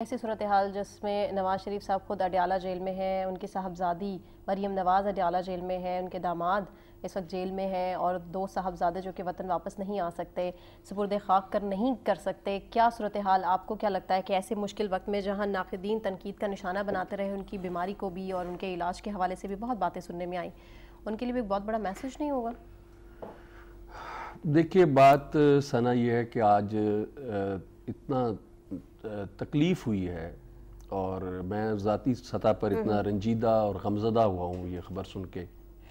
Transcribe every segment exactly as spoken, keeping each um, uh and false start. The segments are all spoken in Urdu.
ایسی صورتحال جس میں نواز شریف صاحب خود اڈیالہ جیل میں ہیں، ان کی صاحبزادی مریم نواز اڈیالہ جیل میں ہے، ان کے داماد اس وقت جیل میں ہیں، اور دو صاحبزادے جو کہ وطن واپس نہیں آ سکتے، سپرد خاک کر نہیں کر سکتے. کیا صورتحال آپ کو کیا لگتا ہے کہ ایسے مشکل وقت میں جہاں ناقدین تنقید کا نشانہ بناتے رہے، ان کی بیماری کو بھی اور ان کے علاج کے حوالے سے بھی بہت باتیں سننے میں آئیں، ان کے لیے بھی ایک بہت بڑا میسج نہیں ہوگا؟ دیکھیے بات ثنا یہ ہے کہ آج اتنا تکلیف ہوئی ہے اور میں ذاتی سطح پر اتنا رنجیدہ اور غمزدہ ہوا ہوں یہ خبر سن کے.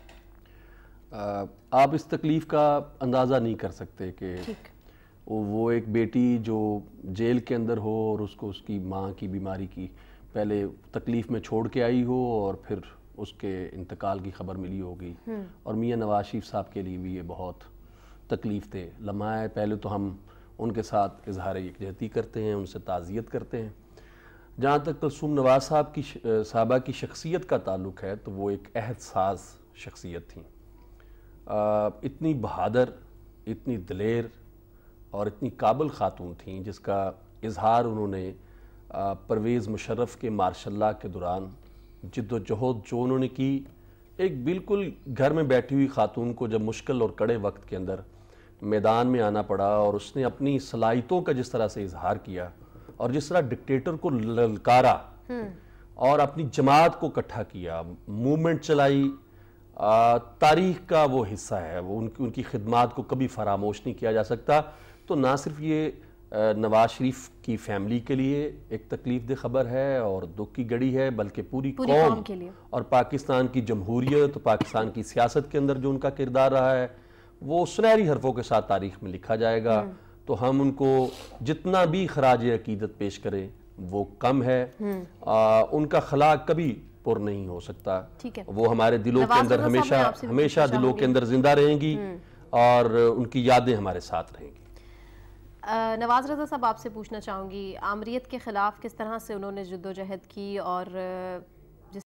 آپ اس تکلیف کا اندازہ نہیں کر سکتے کہ وہ ایک بیٹی جو جیل کے اندر ہو اور اس کو اس کی ماں کی بیماری کی پہلے تکلیف میں چھوڑ کے آئی ہو اور پھر اس کے انتقال کی خبر ملی ہوگی. اور میاں نواز شریف صاحب کے لیے بھی یہ بہت تکلیف تھے لمحہ ہے. پہلے تو ہم ان کے ساتھ اظہار یکجہتی کرتے ہیں، ان سے تعزیت کرتے ہیں. جہاں تک کلثوم نواز صاحب کی صحابہ کی شخصیت کا تعلق ہے تو وہ ایک عہد ساز شخصیت تھیں. اتنی بہادر، اتنی دلیر اور اتنی قابل خاتون تھیں جس کا اظہار انہوں نے پرویز مشرف کے مارشل لاء کے دوران جد و جہد جو انہوں نے کی، ایک بالکل گھر میں بیٹھی ہوئی خاتون کو جب مشکل اور کڑے وقت کے اندر میدان میں آنا پڑا اور اس نے اپنی صلاحیتوں کا جس طرح سے اظہار کیا اور جس طرح ڈکٹیٹر کو للکارا اور اپنی جماعت کو اکٹھا کیا، موومنٹ چلائی، تاریخ کا وہ حصہ ہے. وہ ان کی ان کی خدمات کو کبھی فراموش نہیں کیا جا سکتا. تو نہ صرف یہ نواز شریف کی فیملی کے لیے ایک تکلیف دہ خبر ہے اور دکھ کی گھڑی ہے، بلکہ پوری قوم اور پاکستان کی جمہوریت، پاکستان کی سیاست کے اندر جو ان کا کردار رہا ہے وہ سنہری حرفوں کے ساتھ تاریخ میں لکھا جائے گا. تو ہم ان کو جتنا بھی خراج عقیدت پیش کریں وہ کم ہے. ان کا خلا کبھی پر نہیں ہو سکتا. وہ ہمارے دلوں کے اندر ہمیشہ ہمیشہ دلوں کے اندر زندہ رہیں گی اور ان کی یادیں ہمارے ساتھ رہیں گی. نواز رضا صاحب آپ سے پوچھنا چاہوں گی، آمریت کے خلاف کس طرح سے انہوں نے جد و جہد کی اور